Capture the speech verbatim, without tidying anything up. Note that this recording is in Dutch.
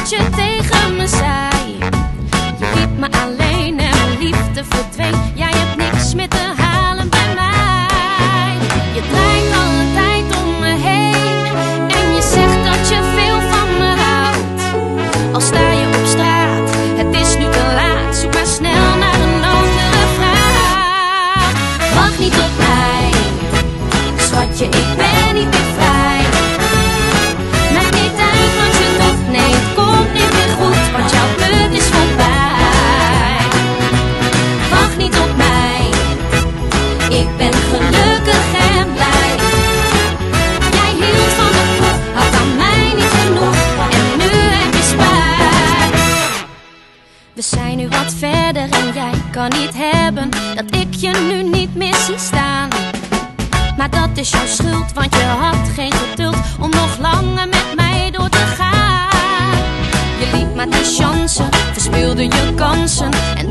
wat je tegen me zei. Je liet me alleen en mijn liefde verdween. Jij hebt niks meer te halen bij mij. Je draait alle tijd om me heen en je zegt dat je veel van me houdt. Al sta je op straat, het is nu te laat. Zoek maar snel naar een andere vraag. Wacht niet op mij, schatje, ik ben niet meer vrij. Maakt niet uit wat je doet, nee, het komt niet meer goed, want jouw beurt is voorbij. Wacht niet op mij, ik ben gelukkig en blij. Jij hield van de proef, had aan mij niet genoeg en nu heb je spijt. We zijn nu wat verder en jij kan niet hebben dat ik je nu niet meer zie staan. Maar dat is jouw schuld, want je had geen geduld om nog langer met mij door te gaan. Je liet maar die chansen, verspeelde je kansen en